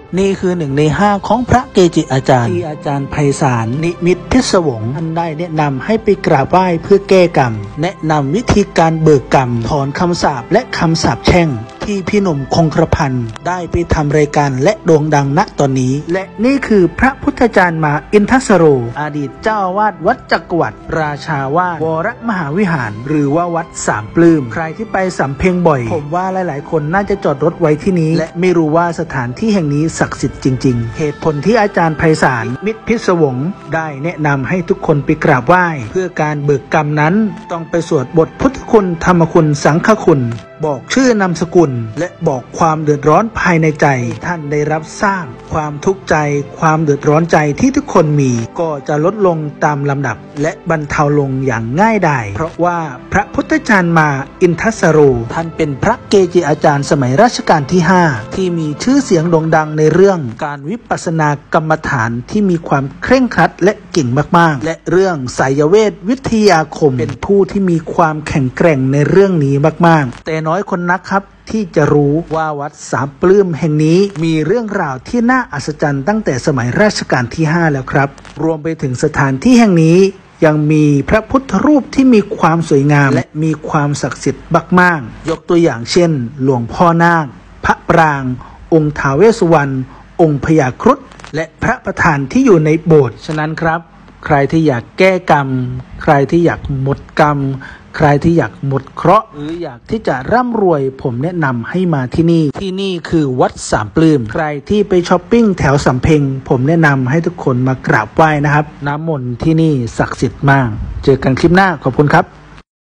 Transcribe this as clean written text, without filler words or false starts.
นี่คือ1 ใน 5ของพระเกจิอาจารย์ที่อาจารย์ไพศาลนิมิตพิศวงท่านได้แนะนำให้ไปกราบไหว้เพื่อแก้กรรมแนะนำวิธีการเบิกกรรมถอนคำสาปและคำสาปแช่งที่พี่หนุ่มคงกระพันได้ไปทำรายการและโด่งดังณตอนนี้และนี่คือพระพุทธจารย์มาอินทสโรอดีตเจ้าอาวาสวัดจักรวรรดิราชาวาสวรมหาวิหารหรือว่าวัดสามปลื้มใครที่ไปสำเพ็งบ่อยผมว่าหลายๆคนน่าจะจอดรถไว้ที่นี้และไม่รู้ว่าสถานที่แห่งนี้ศักดิ์สิทธิ์จริงๆเหตุผลที่อาจารย์ไพศาลมิตรพิศวงได้แนะนำให้ทุกคนไปกราบไหว้เพื่อการเบิกกรรมนั้นต้องไปสวดบทพุทธคุณธรรมคุณสังฆคุณบอกชื่อนามสกุลและบอกความเดือดร้อนภายในใจท่านได้รับสร้างความทุกข์ใจความเดือดร้อนใจที่ทุกคนมีก็จะลดลงตามลำดับและบรรเทาลงอย่างง่ายดายเพราะว่าพระพุทธจารย์มาอินทสโรท่านเป็นพระเกจิอาจารย์สมัยรัชกาลที่5ที่มีชื่อเสียงโด่งดังในเรื่องการวิปัสสนากรรมฐานที่มีความเคร่งครัดและเก่งมากๆและเรื่องไสยเวทวิทยาคมเป็นผู้ที่มีความแข็งแกร่งในเรื่องนี้มากๆแต่น้อยคนนักครับที่จะรู้ว่าวัดสามปลื้มแห่งนี้มีเรื่องราวที่น่าอัศจรรย์ตั้งแต่สมัยรัชกาลที่5แล้วครับรวมไปถึงสถานที่แห่งนี้ยังมีพระพุทธรูปที่มีความสวยงามและมีความศักดิ์สิทธิ์มากๆยกตัวอย่างเช่นหลวงพ่อนาคพระปรางองค์ท้าวเวสสุวรรณองค์พญาครุฑและพระประธานที่อยู่ในโบสถ์ฉะนั้นครับใครที่อยากแก้กรรมใครที่อยากหมดกรรมใครที่อยากหมดเคราะห์หรืออยากที่จะร่ำรวยผมแนะนำให้มาที่นี่คือวัดสามปลื้มใครที่ไปช้อปปิ้งแถวสำเพ็งผมแนะนำให้ทุกคนมากราบไหว้นะครับน้ำมนต์ที่นี่ศักดิ์สิทธิ์มากเจอกันคลิปหน้าขอบคุณครับ